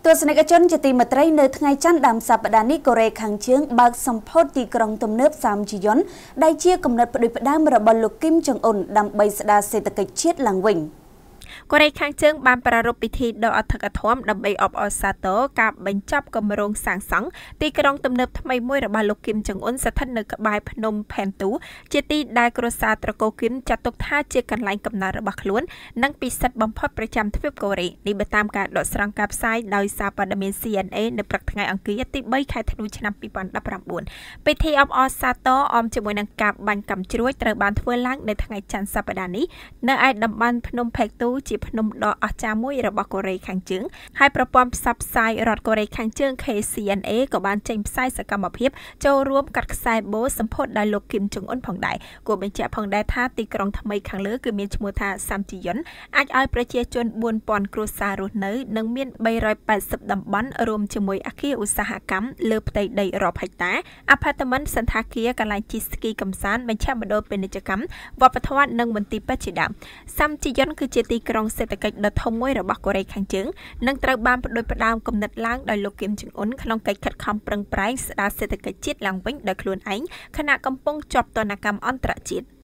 ស្សនិកជនជាទីមេត្រីនៅថ្ងៃច័ន្ទដើមសប្តាហ៍នេះកូរ៉េខាងជើងបើកសម្ពោធទីក្រុងទំនើបសាមជីយុនដែលជាកំណត់ផ្ដួចផ្ដើមរបស់លោកគីមចុងអ៊ុនដើម្បីស្ដារសេដ្ឋកិច្ចជាតិឡើងវិញ កូរ៉េខាងជើងបានប្រារព្ធពិធីដ៏អធិកអធមដើម្បីអបអរសាទរការបញ្ចប់គម្រោងសាងសង់ទីក្រុងទំនើបថ្មីមួយរបស់លោកគីមចុងអ៊ុនស្ថិតនៅក្បែរភ្នំផែនទូជាទីដែលគ្រួសារត្រកូលគីមចាត់ទុកថាជាកន្លែងកំណើតរបស់ខ្លួននិងពិសិដ្ឋបំផុតប្រចាំទ្វីបកូរ៉េនេះបើតាមការដកស្រង់ការផ្សាយដោយសារព័ត៌មាន CNA នៅព្រឹកថ្ងៃអង្គារទី3ខែធ្នូឆ្នាំ 2019 ពិធីអបអរសាទរអមជាមួយនឹងការបាញ់កាំជ្រួចត្រូវបានធ្វើឡើងនៅថ្ងៃច័ន្ទសប្តាហ៍នេះនៅឯតំបន់ភ្នំផែនទូជាភ្នំដ៏អស្ចារ្យមួយរបស់កូរ៉េខាងជើងហើយប្រព័ន្ធផ្សព្វផ្សាយរដ្ឋកូរ៉េខាងជើង KCNA ក៏បានចេញផ្សាយសកម្មភាពចូលរួមកាត់ខ្សែបូសម្ពោធដោយលោកគីមចុងអ៊ុនផងដែរគួរបញ្ជាក់ផងដែរថាទីក្រុងថ្មីខាងលើគឺមានឈ្មោះថាសាមជីយុនអាចឲ្យប្រជាជន 4000 គ្រួសាររស់នៅនិងមាន 380 តំបន់រួមជាមួយអគារឧស្សាហកម្មលើផ្ទៃដីរាប់ហិកតាអាផាតមិនសន្តាគារកន្លែងជិះស្គីកម្សាន្តមជ្ឈមណ្ឌលពាណិជ្ជកម្មវប្បធម៌និងមន្ទីរពេទ្យជាដើមសាមជីយុនគឺជាទីក្រុងសេដ្ឋកិច្ចដ៏ធំមួយរបស់កូរ៉េខាងជើងនិងត្រូវបានផ្ដួចផ្ដើមគំនិតឡើងដោយលោកគីមចុងអ៊ុនក្នុងកិច្ចខិតខំប្រឹងប្រែងស្ដារសេដ្ឋកិច្ចជាតិឡើងវិញដោយខ្លួនឯងខណៈកំពុងជាប់ទណ្ឌកម្មអន្តរជាតិ